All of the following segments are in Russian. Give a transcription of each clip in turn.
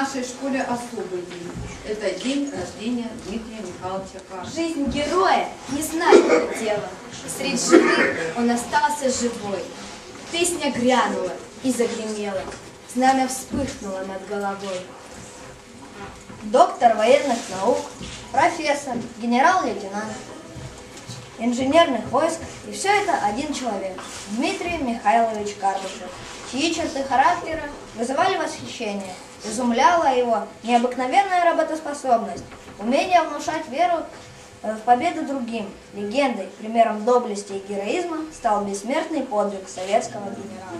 нашей школе особый день. Это день рождения Дмитрия Михайловича Карпышева. Жизнь героя не знает предела. Среди живых он остался живой. Песня грянула и загремела. Знамя вспыхнуло над головой. Доктор военных наук, профессор, генерал-лейтенант, инженерных войск, и все это один человек, Дмитрий Михайлович Карпышев, чьи черты характера вызывали восхищение, изумляла его необыкновенная работоспособность, умение внушать веру в победу другим. Легендой, примером доблести и героизма стал бессмертный подвиг советского генерала.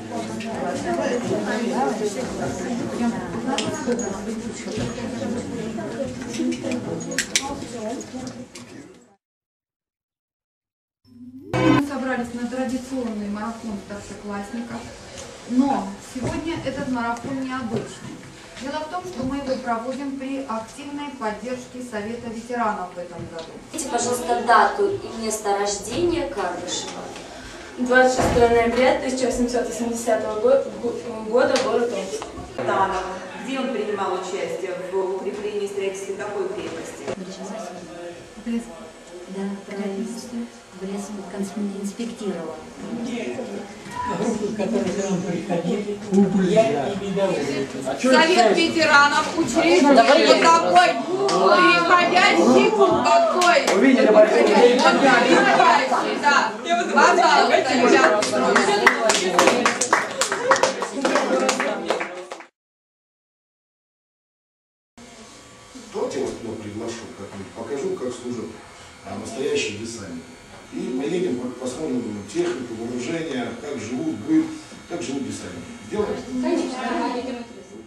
Мы собрались на традиционный марафон старшеклассников, но сегодня этот марафон необычный. Дело в том, что мы его проводим при активной поддержке Совета ветеранов в этом году. Скажите, пожалуйста, дату и место рождения Карпышева. 26 ноября 1880 года, город Омск. Где он принимал участие в укреплении и строительстве какой крепости? Да, правильно. В лес инспектировал. Группы, которые к нам приходили, я и видовые. Совет ветеранов учредил вот такой переходящий какой. Увидели Переходящий, да. Пожалуйста, ребята. Давайте я вас туда приглашу, покажу, как служат настоящие десантники. И мы едем, посмотрим технику, вооружение, как живут, быт, как живут десантники. Сделаем? Конечно.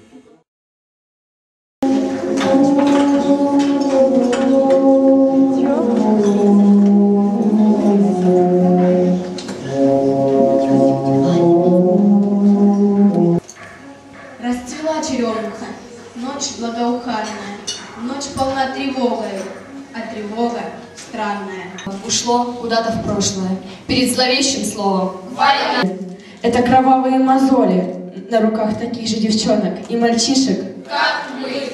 Расцвела черемуха, ночь благоуханная, ночь полна тревогой, а тревога странная. Ушло куда-то в прошлое, перед зловещим словом «Война». Это кровавые мозоли на руках таких же девчонок и мальчишек, как мы.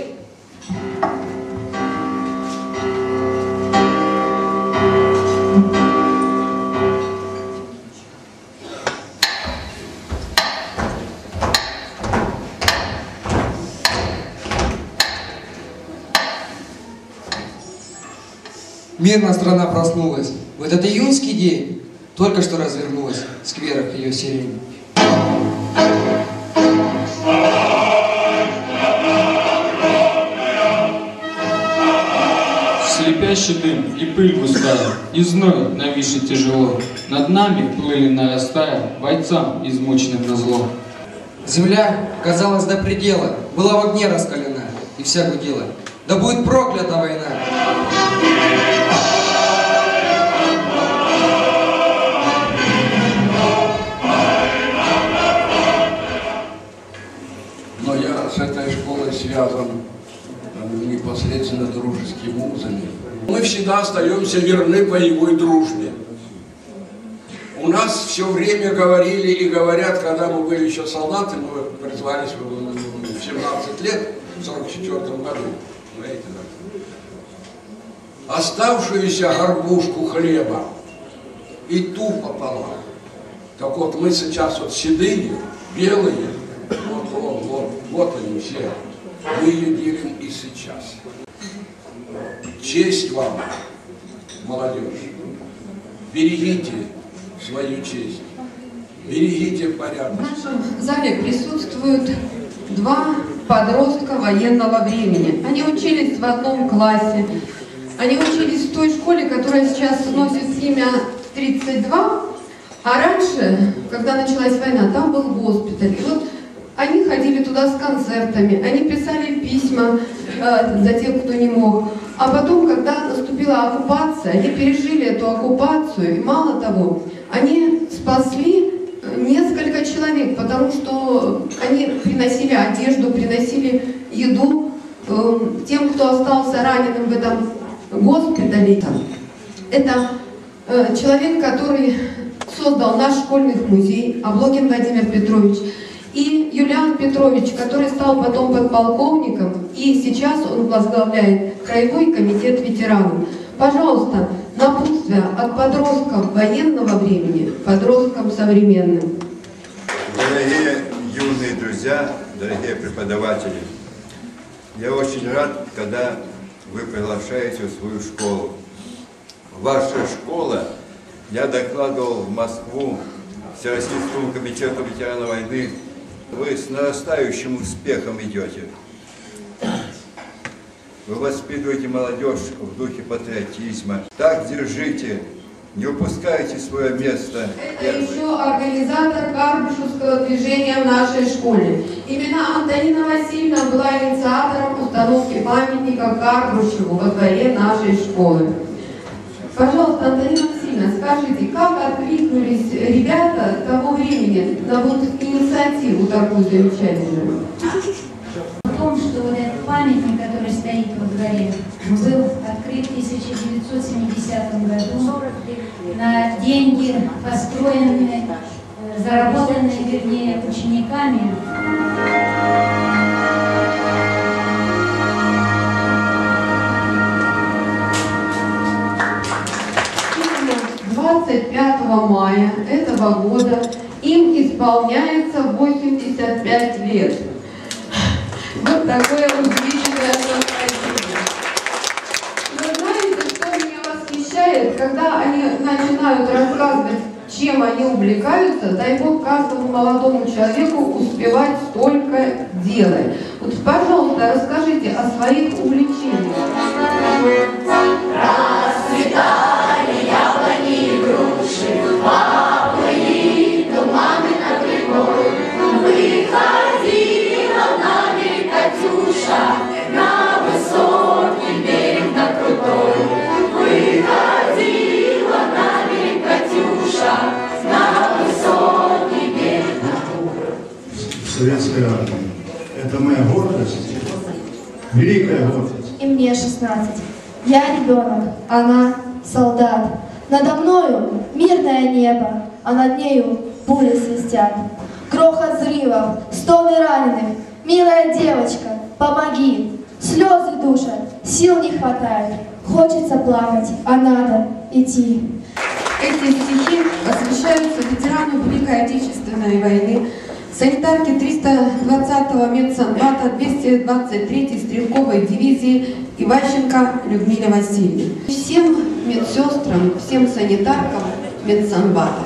Мирно страна проснулась. В этот июньский день только что развернулась в скверах ее сирень. Слепящий дым и пыль густая, и зной нависший тяжело. Над нами плыли, нарастая, бойцам измученным назло. Земля, казалось, до предела, была в огне раскалена, и вся гудела. Да будет проклята война! Но я с этой школой связан непосредственно дружескими узами. Мы всегда остаемся верны боевой дружбе. У нас все время говорили и говорят, когда мы были еще солдаты, мы призвались в 17 лет, в 1944 году. Знаете, да? Оставшуюся горбушку хлеба и ту пополам. Так вот, мы сейчас вот седые, белые, вот они все. Мы ее делим и сейчас. Честь вам, молодежь. Берегите свою честь. Берегите порядок. В нашем зале присутствуют два подростка военного времени. Они учились в одном классе. Они учились в той школе, которая сейчас носит имя 32. А раньше, когда началась война, там был госпиталь. И вот они ходили туда с концертами, они писали письма за тех, кто не мог. А потом, когда наступила оккупация, они пережили эту оккупацию, и мало того, они спасли несколько человек, потому что они приносили одежду, приносили еду тем, кто остался раненым в этом госпитале. Это человек, который создал наш школьный музей, Облокин Владимир Петрович. И Юлиан Петрович, который стал потом подполковником, и сейчас он возглавляет Краевой комитет ветеранов. Пожалуйста, напутствие от подростков военного времени подросткам современным. Дорогие юные друзья, дорогие преподаватели, я очень рад, когда вы приглашаете в свою школу. Ваша школа, я докладывал в Москву Всероссийскому комитету ветеранов войны, вы с нарастающим успехом идете. Вы воспитываете молодежь в духе патриотизма. Так держите, не упускайте свое место. Это еще организатор Карбышевского движения в нашей школе. Именно Антонина Васильевна была инициатором установки памятника Карбышеву во дворе нашей школы. Пожалуйста, Антонина Васильевна, скажите, как откликнулись ребята того времени на вот инициативу такую замечательную? В том, что вот этот памятник, который стоит во дворе, был открыт в 1970 году на деньги, построенные, заработанные, вернее, учениками. 25 мая этого года им исполняется 85 лет. Вот такое удивительное совпадение. Вы знаете, что меня восхищает, когда они начинают рассказывать, чем они увлекаются, дай Бог каждому молодому человеку успевать столько делать. Вот, пожалуйста, расскажите о своих увлечениях. Расцветали яблони и груши, папы туманы над рекой. Выходила на берег Катюша, на высокий берег, на крутой. Выходила на берег Катюша, на высокий берег, на Советская армия. Это моя гордость, великая гордость. И мне 16. Я ребенок, она солдат. Надо мною мирное небо, а над нею пули свистят. Грохот взрывов, стоны раненых. Милая девочка, помоги. Слезы душат, сил не хватает. Хочется плакать, а надо идти. Эти стихи посвящаются ветерану Великой Отечественной войны, санитарке 320-го медсанбата 223-й стрелковой дивизии Иващенко Людмиле Васильевне. Всем медсестрам, всем санитаркам медсанбата.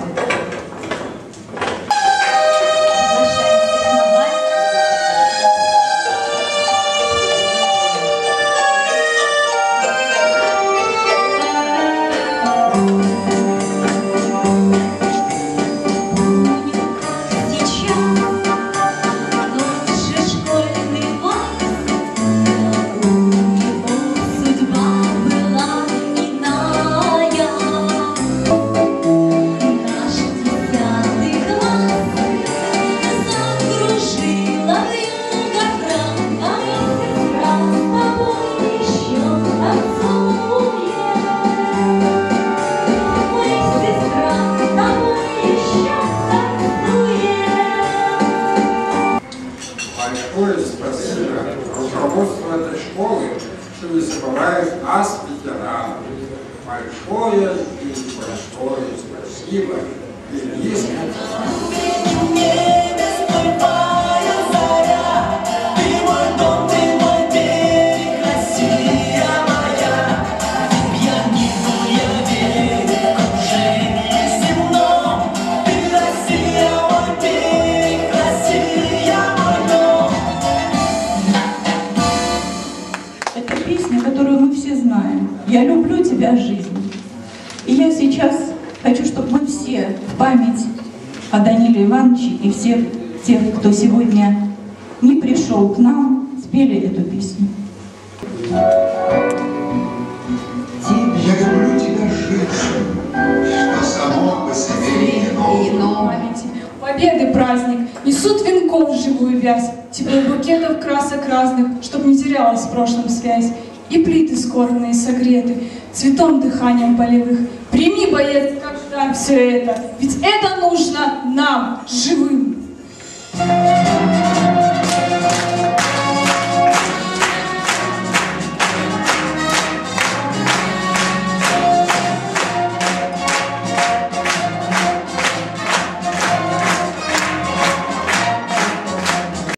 Руководство этой школы, что не забывает нас, ветеранов. Большое спасибо и низкое «Я люблю тебя, жизнь». И я сейчас хочу, чтобы мы все в память о Даниле Ивановиче и всех тех, кто сегодня не пришел к нам, спели эту песню. Я люблю тебя, жизнь, что само по себе ино. Победы праздник, несут венков живую вязь, тепло букетов красок разных, чтоб не терялась в прошлом связь. И плиты скорбные согреты, цветом дыханием полевых. Прими, боец, как дар все это, ведь это нужно нам, живым. Thank you.